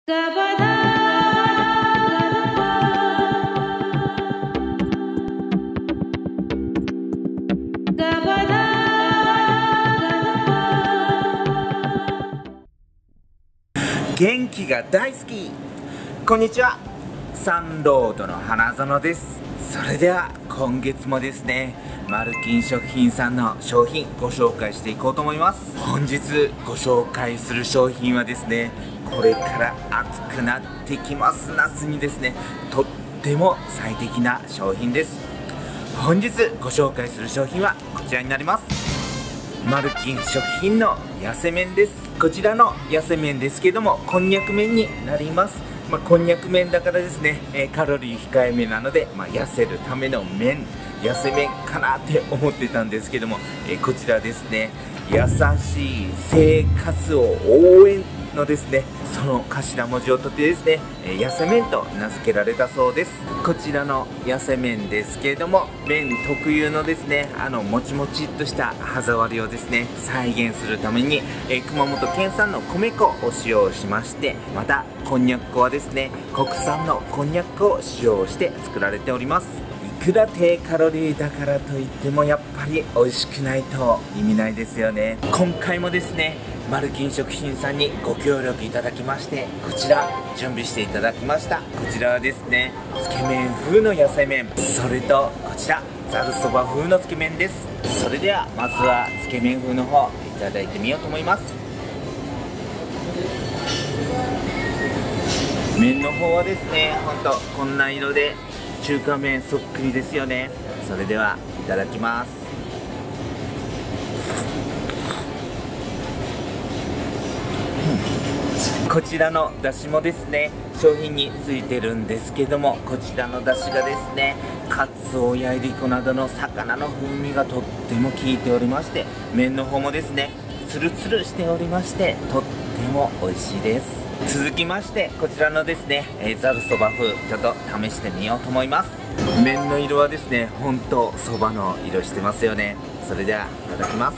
ガバダガバダ元気が大好き。こんにちは、サンロードの花園です。それでは今月もですね、マルキン食品さんの商品ご紹介していこうと思います。本日ご紹介する商品はですね、これから暑くなってきます夏にですね、とっても最適な商品です。本日ご紹介する商品はこちらになります。マルキン食品の痩せ麺です。こちらの痩せ麺ですけども、こんにゃく麺になります。こんにゃく麺だからですね、カロリー控えめなので、痩せるための麺、痩せ麺かなって思ってたんですけども、こちらですね、優しい生活を応援のですね、その頭文字を取ってですね、痩せ麺と名付けられたそうです。こちらの痩せ麺ですけれども、麺特有のですね、もちもちっとした歯触りをですね、再現するために、熊本県産の米粉を使用しまして、またこんにゃく粉はですね、国産のこんにゃく粉を使用して作られております。いくら低カロリーだからといってもやっぱり美味しくないと意味ないですよね。今回もですね、マルキン食品さんにご協力いただきまして、こちら準備していただきました。こちらはですね、つけ麺風の痩せ麺、それとこちらざるそば風のつけ麺です。それではまずはつけ麺風の方いただいてみようと思います。麺の方はですね、ほんとこんな色で中華麺そっくりですよね。それではいただきます。こちらのだしもですね、商品についてるんですけども、こちらのだしがですね、カツオやいりこなどの魚の風味がとっても効いておりまして、麺の方もですね、ツルツルしておりまして、とっても美味しいです。続きまして、こちらのですね、ざるそば風、ちょっと試してみようと思います。麺の色はですね、ほんとそばの色してますよね。それではいただきます。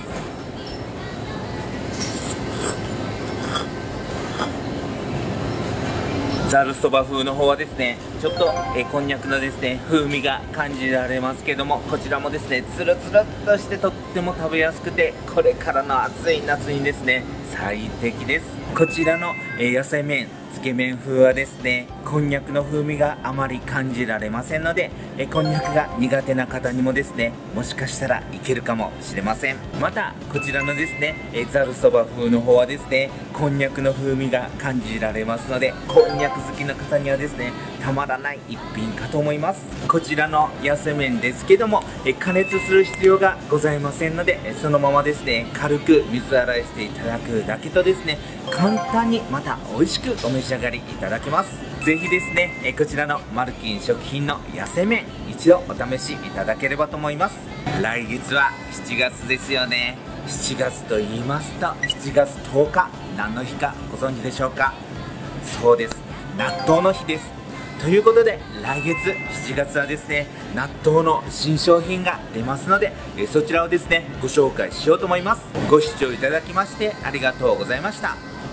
ざるそば風の方はですね、ちょっとこんにゃくのですね、風味が感じられますけども、こちらもですね、つるつるっとしてとっても食べやすくて、これからの暑い夏にですね、最適です。こちらの野菜麺、つけ麺風はですね、こんにゃくの風味があまり感じられませんので、こんにゃくが苦手な方にもですね、もしかしたらいけるかもしれません。またこちらのですね、ざるそば風の方はですね、こんにゃくの風味が感じられますので、こんにゃく好きな方にはですね、たまらない一品かと思います。こちらの痩せ麺ですけども、加熱する必要がございませんので、そのままですね、軽く水洗いしていただくだけとですね、簡単にまた美味しくお召し上がりいただけます。ぜひですね、こちらのマルキン食品の痩せ麺、一度お試しいただければと思います。来月は7月ですよね。7月と言いますと、7月10日、何の日かご存知でしょうか。そうです、納豆の日です。ということで、来月7月はですね、納豆の新商品が出ますので、そちらをですね、ご紹介しようと思います。ご視聴いただきましてありがとうございました。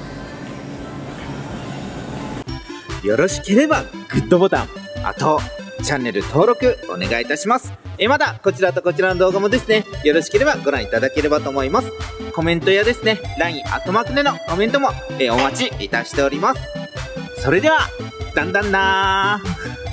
よろしければグッドボタン、あとチャンネル登録お願いいたします。またこちらとこちらの動画もですね、よろしければご覧いただければと思います。コメントやですね、LINE アットマークでのコメントもお待ちいたしております。それではだんだんなー